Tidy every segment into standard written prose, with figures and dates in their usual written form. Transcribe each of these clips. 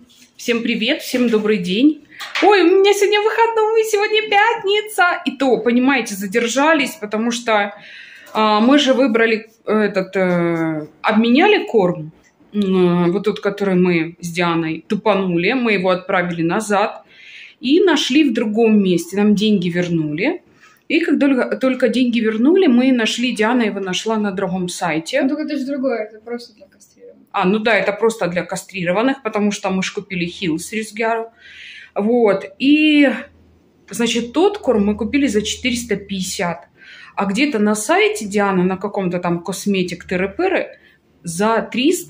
Всем привет, всем добрый день. Ой, у меня сегодня выходной, сегодня пятница. И то, понимаете, задержались, потому что мы же выбрали обменяли корм. Вот тот, который мы с Дианой тупанули. Мы его отправили назад и нашли в другом месте. Нам деньги вернули. И как только деньги вернули, мы нашли, Диана его нашла на другом сайте. Ну, только это же другое, это просто для кастрированных. Ну да, это просто для кастрированных, потому что мы же купили Хиллс Рюзгяру. Вот. И, значит, тот корм мы купили за 450. А где-то на сайте Дианы, на каком-то там косметик тыры-пыры, за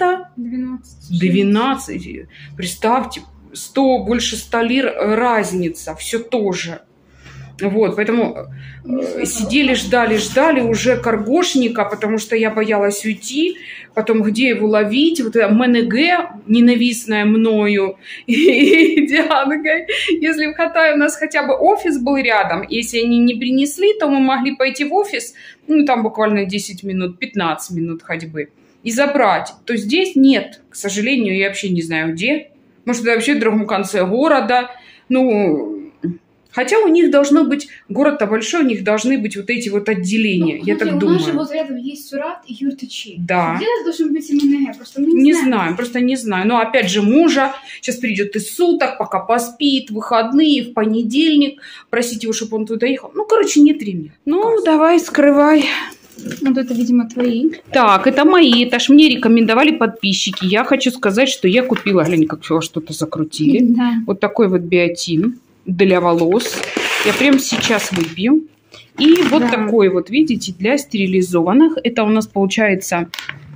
312. Представьте, больше 100 лир разница. Все тоже. Вот, поэтому сидели, ждали уже каргошника, потому что я боялась уйти. Потом, где его ловить? Вот это МНГ, ненавистная мною. И Диана говорит, если в Хатае у нас хотя бы офис был рядом, если они не принесли, то мы могли пойти в офис, ну, там буквально 10 минут, 15 минут ходьбы, и забрать. То здесь нет, к сожалению, я вообще не знаю где. Может, это вообще в другом конце города. Ну... Хотя у них должно быть, город-то большой, у них должны быть вот эти вот отделения, я так думаю. У нас же вот рядом есть Сурат и Юртачи. Да. Где должен быть МНГ? Просто мы не знаем, просто не знаю. Но опять же мужа сейчас придет из суток, пока поспит, выходные, в понедельник, просить его, чтобы он туда ехал. Ну, короче, нет времени. Ну, давай, скрывай. Вот это, видимо, твои. Так, это мои, это ж мне рекомендовали подписчики. Я хочу сказать, что я купила, глянь, как что-то закрутили. Да. Вот такой вот биотин для волос. Я прямо сейчас выпью. И вот такой вот, видите, для стерилизованных. Это у нас получается...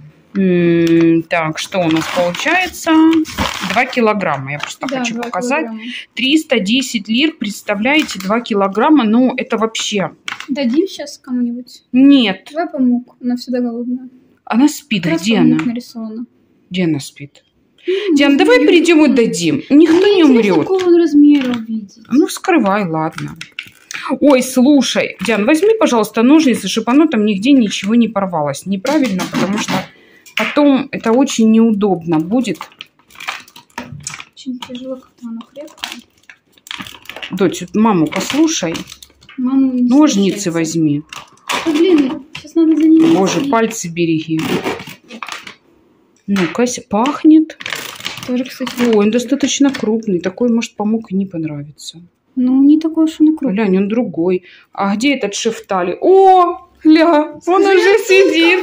Так, что у нас получается? 2 килограмма. Я просто хочу показать. Килограмма. 310 лир, представляете, 2 килограмма. Ну, это вообще... Дадим сейчас кому-нибудь? Нет. Давай помог. Она всегда голодная. Она спит. Где она? Нарисована. Где она спит? Диан, давай придем и дадим. Никто не умрет. Какого он размера увидеть? Ну, вскрывай, ладно. Ой, слушай, Диан, возьми, пожалуйста, ножницы, чтобы оно там нигде ничего не порвалось. Неправильно, потому что потом это очень неудобно будет. Очень тяжело, как-то оно крепкое. Дочь, маму послушай. Маму не ножницы встречается. Возьми. Блин, сейчас надо за ними. Боже, пальцы береги. Ну-ка, пахнет. Тоже, кстати. Ой, он достаточно крупный. Такой, может, помог и не понравится. Ну, не такой уж он и крупный. Глянь, он другой. А где этот шефтали? О, ля, он уже сидит.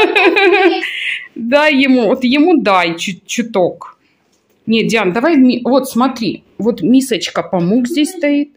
Дай ему, вот ему дай чуток. Нет, Диан, давай, вот смотри. Вот мисочка помог здесь стоит.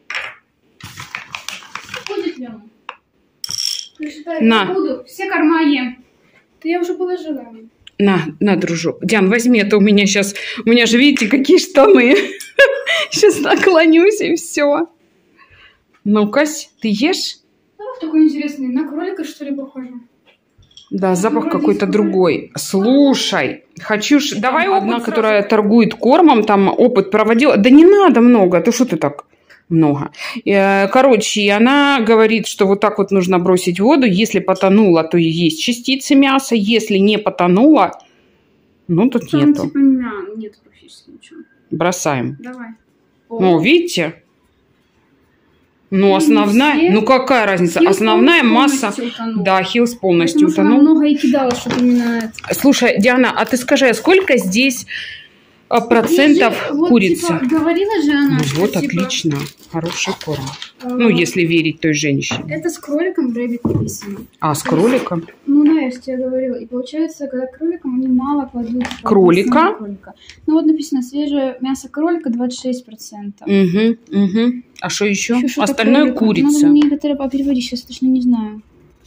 На. Все корма ем. Да я уже положила. На, дружок. Диан, возьми, это у меня сейчас... У меня же, видите, какие штаны. Сейчас наклонюсь, и все. Ну-ка, ты ешь? Такой интересный. На кролика, что ли, похоже? Да, запах какой-то другой. Слушай, хочу... Давай одна, которая торгует кормом, там опыт проводила. Да не надо много. Ты что ты так много? Короче, она говорит, что вот так вот нужно бросить в воду. Если потонула, то есть частицы мяса. Если не потонула, ну тут там, нету. Типа, нет практически ничего. Бросаем. Давай. Ну, видите? Ну, основная... все. Ну, какая разница? Хиллс основная масса... утонул. Да, Хиллс полностью Потому что она утонул. много и кидала, чтобы именно... Слушай, Диана, а ты скажи, а сколько здесь процентов вот, курицы? Типа, говорила же она, Ну, что, вот, типа, отлично. Хороший корм. Ну, если верить той женщине. Это с кроликом рэббит написано. А, с кроликом? Ну, да, я же тебе говорила. И получается, когда кроликом, они мало кладут. Кролика? Ну, вот написано, свежее мясо кролика 26%. Угу. А что еще? Ещё что-то Остальное кролика. курица. Надо мне это переводить, сейчас точно не знаю.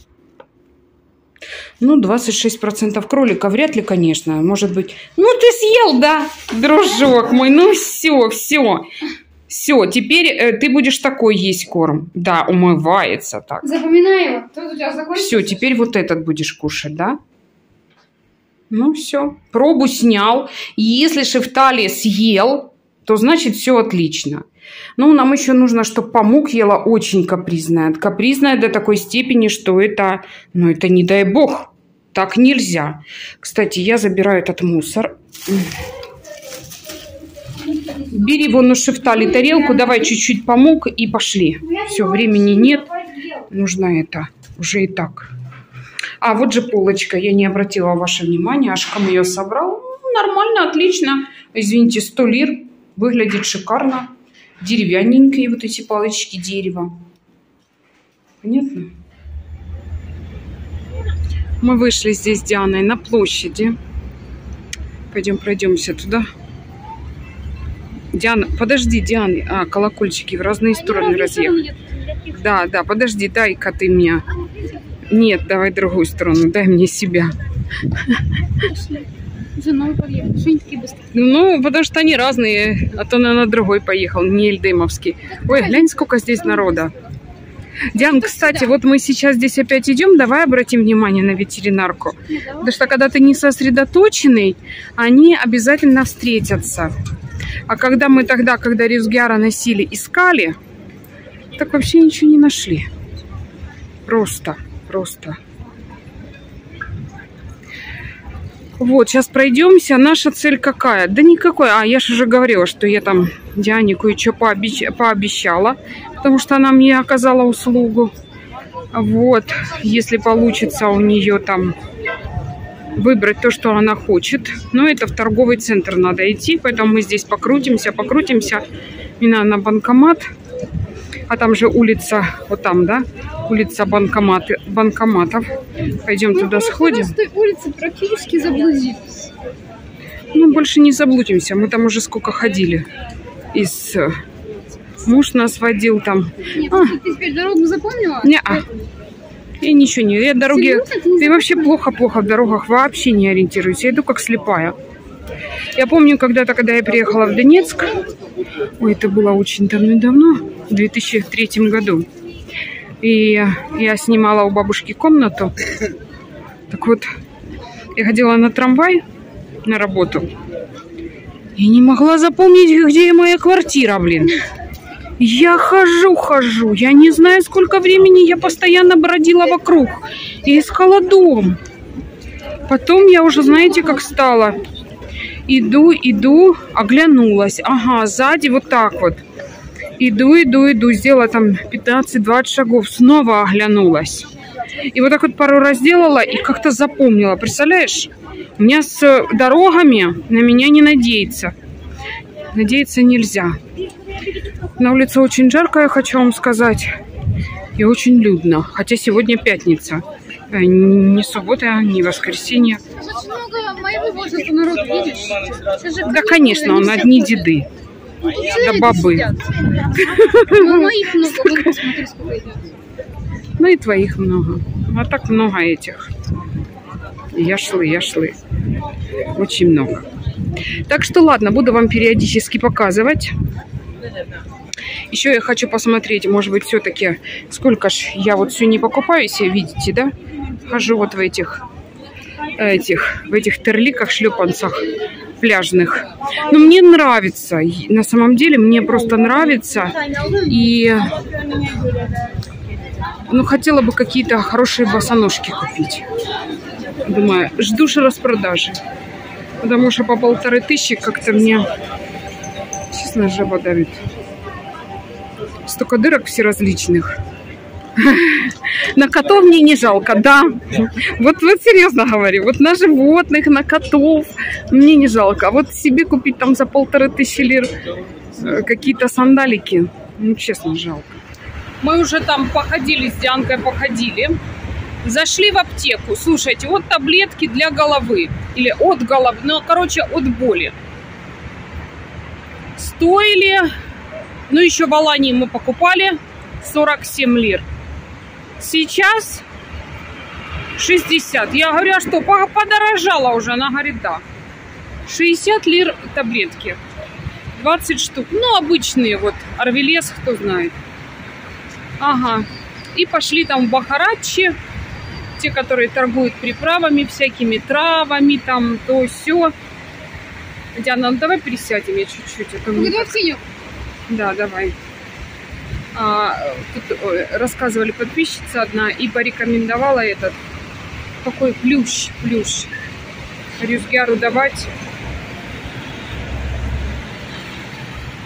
Ну, 26% кролика вряд ли, конечно. Может быть... Ну, ты съел, да, дружок мой. Ну, все. Все, теперь ты будешь такой есть корм. Да, умывается так. Запоминай его. Тут у тебя закончится. Все, теперь вот этот будешь кушать, да? Ну, все. Пробу снял. Если шефтали съел, то значит все отлично. Ну, нам еще нужно, чтобы памук ела очень капризная. Капризная до такой степени, что это... Ну, это не дай бог. Так нельзя. Кстати, я забираю этот мусор. Бери вон у Шептали тарелку, давай чуть-чуть помог и пошли. Все, времени нет. Нужно это уже и так. А вот же полочка. Я не обратила ваше внимание. Ашкам ее собрал. Нормально, отлично. Извините, 100 лир. Выглядит шикарно. Деревянненькие вот эти палочки дерева. Понятно? Мы вышли здесь с Дианой на площади. Пойдем пройдемся туда. Диана, подожди, Диана. А, колокольчики в разные стороны разъехали. Да, да, подожди, дай-ка ты мне. Нет, давай другую сторону, дай мне себя. Ну, потому что они разные, а то на другой поехал, не Эльдемовский. Ой, глянь, сколько здесь народа. Диан, кстати, вот мы сейчас здесь опять идем, давай обратим внимание на ветеринарку. Потому что когда ты не сосредоточенный, они обязательно встретятся. А когда мы тогда, когда Рюзгяра носили, искали, так вообще ничего не нашли. Просто. Вот, сейчас пройдемся. Наша цель какая? Да никакой. А, я же уже говорила, что я там Диане кое-что пообещала, потому что она мне оказала услугу. Вот, если получится у нее там выбрать то, что она хочет. Но это в торговый центр надо идти, поэтому мы здесь покрутимся. Мне надо на банкомат. А там же улица, вот там, да? Улица банкоматов. Пойдем туда сходим. Мы просто улицы практически заблудились. Ну, больше не заблудимся. Мы там уже сколько ходили. Муж нас водил там. Нет, ты теперь дорогу запомнила? Не-а. Я ничего не... Я дороги... Я вообще плохо в дорогах вообще не ориентируюсь. Я иду как слепая. Я помню когда-то, когда я приехала в Донецк. Ой, это было очень давно, в 2003 году. И я снимала у бабушки комнату. Так вот, я ходила на трамвай на работу. И не могла запомнить, где моя квартира, блин. Я хожу. Я не знаю, сколько времени я постоянно бродила вокруг. И искала дом. Потом я уже, знаете, как стала. Иду, оглянулась. Ага, сзади вот так вот. Иду, сделала там 15-20 шагов. Снова оглянулась. И вот так вот пару раз сделала и как-то запомнила. Представляешь? У меня с дорогами на меня не надеяться. Надеяться нельзя. На улице очень жарко, я хочу вам сказать. И очень людно. Хотя сегодня пятница. Не суббота, не воскресенье. Очень много моего возраста народу, видишь? Да, конечно, он одни деды. Да бабы. Моих много, вот посмотри, сколько идет. Ну и твоих много. А так много этих. Яшлы. Очень много. Так что ладно, буду вам периодически показывать. Еще я хочу посмотреть, может быть, все-таки, сколько ж я вот все не покупаю себе, видите, да? Хожу вот в этих терликах, шлепанцах пляжных. Но мне нравится, на самом деле мне просто нравится. И хотела бы какие-то хорошие босоножки купить. Думаю, жду же распродажи. Потому что по 1500 как-то мне, честно, жаба давит. Столько дырок всеразличных. На котов мне не жалко, да. Вот серьезно говорю. Вот на животных, на котов мне не жалко. А вот себе купить там за 1500 лир какие-то сандалики, ну, честно, жалко. Мы уже там походили с Дианкой, Зашли в аптеку. Слушайте, вот таблетки для головы. Или от головы. Ну, короче, от боли. Стоили... Ну, еще в Алании мы покупали 47 лир. Сейчас 60. Я говорю, а что, подорожало уже? Она говорит, да. 60 лир таблетки. 20 штук. Ну, обычные вот. Арвелес, кто знает. Ага. И пошли там в Бахарачи. Те, которые торгуют приправами, всякими травами, там, то все. Диана, ну давай пересядем, я чуть-чуть. Да, давай. Тут рассказывали подписчица одна и порекомендовала этот такой плющ Рюзгяру давать.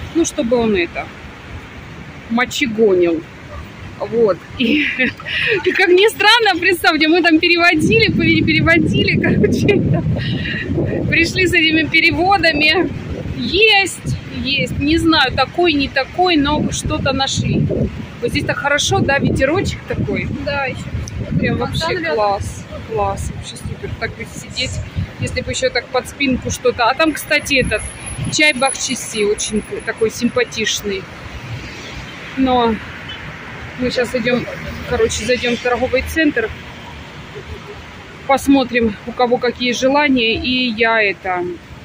Ну, чтобы он это, мочегонил. Вот. И как ни странно, представьте, мы там переводили, короче, пришли с этими переводами. Есть, не знаю, такой, не такой, но что-то нашли. Вот здесь так хорошо, да, ветерочек такой. Да, еще. Прям вообще класс, вообще супер. Так бы сидеть, если бы еще так под спинку что-то. А там, кстати, этот чай Бахчиси, очень такой симпатичный. Но мы сейчас идем, короче, зайдем в торговый центр, посмотрим, у кого какие желания. И я это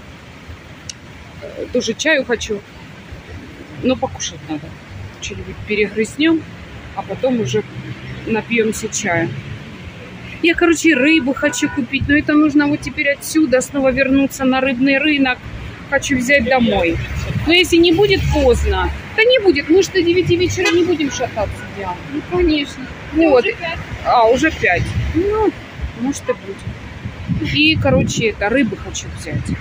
тоже чаю хочу, но покушать надо. Что-нибудь перегрызнем, а потом уже напьемся чая. Я, короче, рыбу хочу купить, но это нужно вот теперь отсюда снова вернуться на рыбный рынок. Хочу взять домой. Но если не будет поздно, да не будет. Мы же до 9 вечера не будем шататься, Диана. Ну, конечно. Вот. Уже 5. Уже 5. Ну, может и будет. И, короче, это рыбы хочу взять.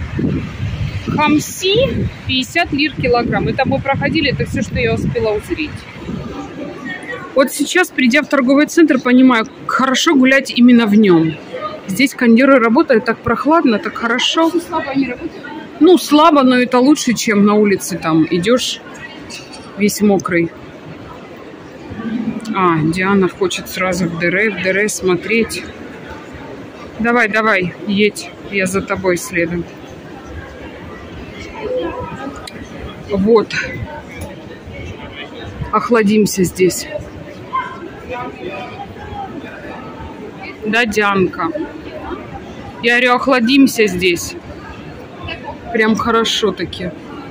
Хамси 50 лир килограмм. Это мы проходили, это все, что я успела узреть. Вот сейчас, придя в торговый центр, понимаю, хорошо гулять именно в нем. Здесь кондеры работают, так прохладно, так хорошо. Слабо они работают? Ну, слабо, но это лучше, чем на улице там идешь весь мокрый. Диана хочет сразу в ДР смотреть. Давай, едь, я за тобой следом. Вот. Охладимся здесь. Да, Дианка. Я говорю, охладимся здесь. Прям хорошо таки.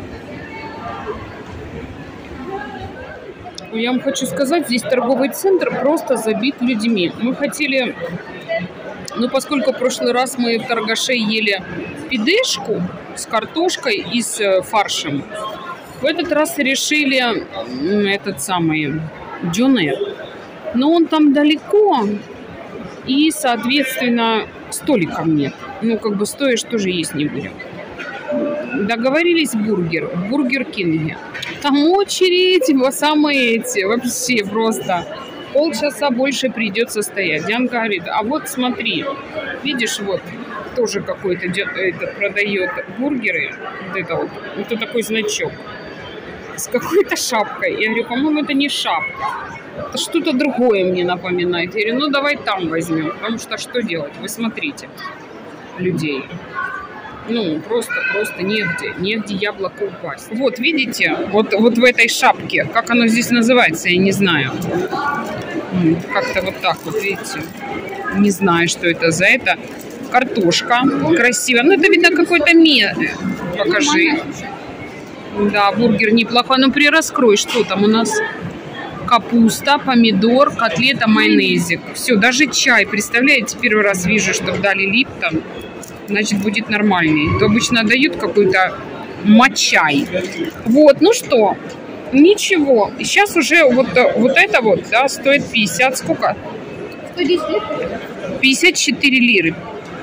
Я вам хочу сказать, здесь торговый центр просто забит людьми. Мы хотели, ну поскольку в прошлый раз мы в торгаше ели пидешку с картошкой и с фаршем, в этот раз решили этот самый дюнер. Но он там далеко, и, соответственно, столиков нет. Ну, как бы стоишь, тоже есть не будем. Договорились в Бургер Кинге. Там очередь, самые эти, вообще просто полчаса больше придется стоять. Дианка говорит, а вот смотри, видишь, вот тоже какой-то продает бургеры, вот это такой значок с какой-то шапкой. Я говорю, по-моему, это не шапка, это что-то другое мне напоминает. Я говорю, ну давай там возьмем, потому что делать? Вы смотрите, людей. Ну, просто негде яблоко упасть. Вот, видите, вот в этой шапке, как оно здесь называется, я не знаю. Как-то вот так вот, видите. Не знаю, что это за это. Картошка красивая. Ну, это, видно, какой-то Покажи. Да, бургер неплохой. Ну, раскрой, что там у нас? Капуста, помидор, котлета, майонезик. Все, даже чай. Представляете, первый раз вижу, что дали Липтон. Значит, будет нормальней. То обычно дают какой-то матчай. Вот, ну что, ничего. Сейчас уже вот это вот, да, стоит 50, сколько? 110 лир? 54 лиры.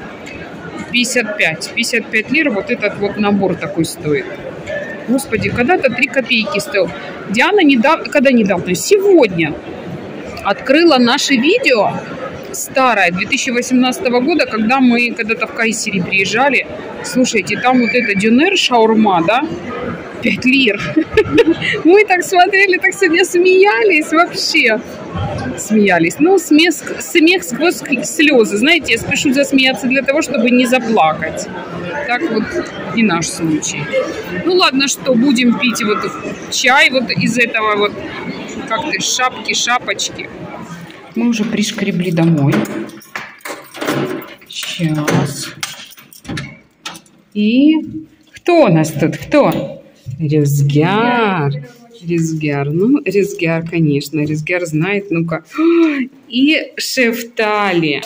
55 лир вот этот вот набор такой стоит. Господи, когда-то 3 копейки стоил. Диана недавно, сегодня открыла наше видео старое, 2018 года, когда мы когда-то в Кайсери приезжали. Слушайте, там вот это дюнер, шаурма, да? 5 лир. Мы так смотрели, так сегодня смеялись вообще. Смеялись. Ну, смех сквозь слезы. Знаете, я спешу засмеяться для того, чтобы не заплакать. Так вот и наш случай. Ну, ладно, что, будем пить вот чай вот из этого вот, как-то шапочки. Мы уже пришкребли домой. Сейчас. И кто у нас тут? Кто? Резгяр. Ну, Резгяр, конечно. Резгяр знает. Ну-ка. И Шефтали.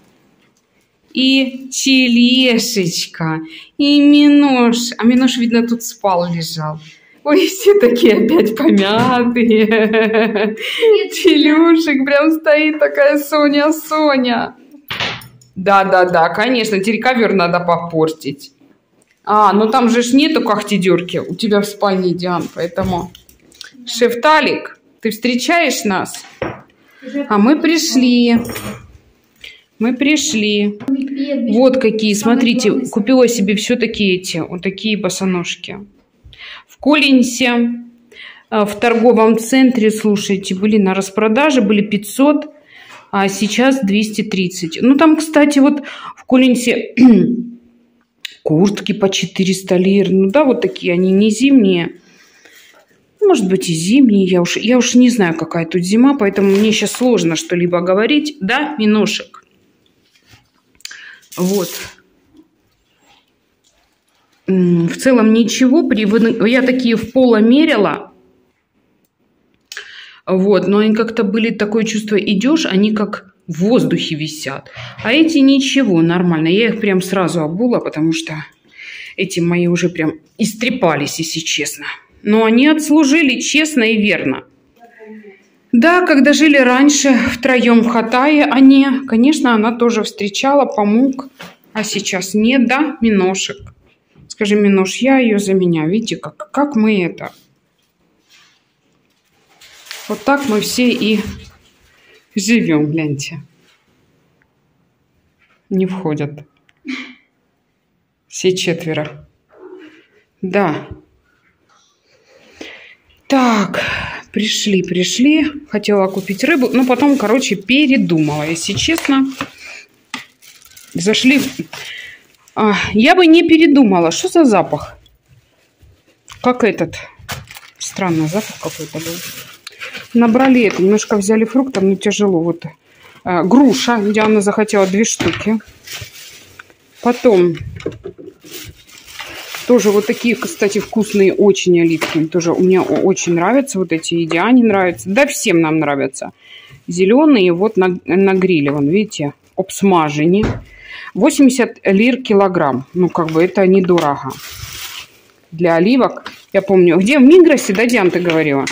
И Челешечка. И Минош. А Минош, видно, тут спал, лежал. Ой, все такие опять помятые. Челюшек прям стоит такая Соня. Да, конечно, теперь ковер надо попортить. А, ну там же ж нету когтедерки у тебя в спальне, Диан, поэтому... Шефталик, ты встречаешь нас? А мы пришли. Мы пришли. Вот какие, смотрите, купила себе все-таки эти, вот такие босоножки. В Коллинсе, в торговом центре, слушайте, были на распродаже, были 500, а сейчас 230. Ну, там, кстати, вот в Коллинсе куртки по 400 лир. Ну, да, вот такие, они не зимние. Может быть, и зимние. Я уж не знаю, какая тут зима, поэтому мне сейчас сложно что-либо говорить. Да, Миношек? Вот. В целом ничего. Я такие в поло мерила. Вот. Но они как-то были, такое чувство, идешь, они как в воздухе висят. А эти ничего, нормально. Я их прям сразу обула, потому что эти мои уже прям истрепались, если честно. Но они отслужили честно и верно. Да, когда жили раньше втроем в Хатае, они, конечно, она тоже встречала, помог, а сейчас нет, да, Миношек? Скажи, Минош, я ее заменяю. Видите, как мы это? Вот так мы все и живем, гляньте. Не входят. Все четверо. Да. Так, пришли. Хотела купить рыбу, но потом, короче, передумала, если честно. Зашли. Я бы не передумала. Что за запах? Как этот. Странный запах какой-то был. Набрали это. Немножко взяли фруктов, но тяжело. Вот груша. Диана захотела 2 штуки. Потом... Тоже вот такие, кстати, вкусные очень оливки. Тоже мне очень нравятся вот эти, и Диане нравятся. Да, всем нам нравятся. Зеленые вот на гриле, вон, видите, обсмажені. 80 лир килограмм. Ну, как бы это недорого. Для оливок. Я помню, где в Мигросе, да, Диан, ты говорила?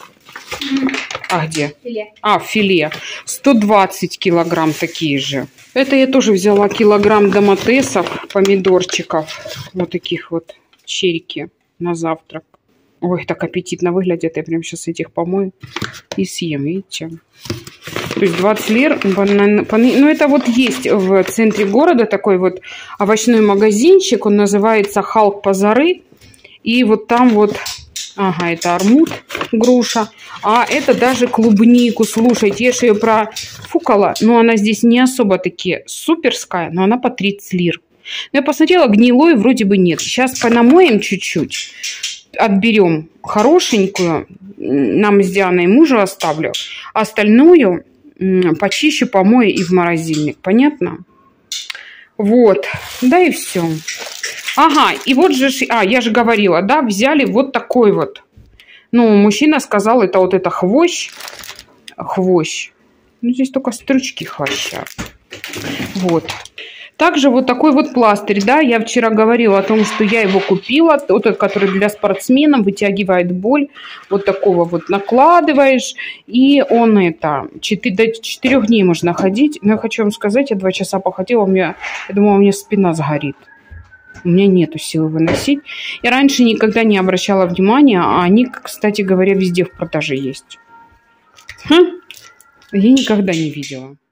А где? Филе. А, филе. 120 килограмм такие же. Это я тоже взяла килограмм доматесов, помидорчиков. Вот таких вот черики на завтрак. Ой, так аппетитно выглядят. Я прям сейчас этих помою и съем, видите? То есть 20 лир. Ну, это вот есть в центре города такой вот овощной магазинчик. Он называется Халк Пазары. И вот там вот... Ага, это армут, груша. А это даже клубнику. Слушайте, я же ее профукала. Но она здесь не особо-таки суперская. Но она по 30 лир. Но я посмотрела, гнилой вроде бы нет. Сейчас понамоем чуть-чуть. Отберем хорошенькую. Нам с Дианой мужу оставлю. Остальную почищу, помою и в морозильник. Понятно? Вот. Да и все. Ага, и вот же, я же говорила, да, взяли вот такой вот. Ну, мужчина сказал, это вот это хвощ. Хвощ. Ну, здесь только стручки хвоща. Вот. Также вот такой вот пластырь, да, я вчера говорила о том, что я его купила. Вот этот, который для спортсменов вытягивает боль. Вот такого вот накладываешь. И он это, до 4 дней можно ходить. Но я хочу вам сказать, я 2 часа походила, я думала, у меня спина сгорит. У меня нету силы выносить. Я раньше никогда не обращала внимания, а они, кстати говоря, везде в продаже есть. Я никогда не видела.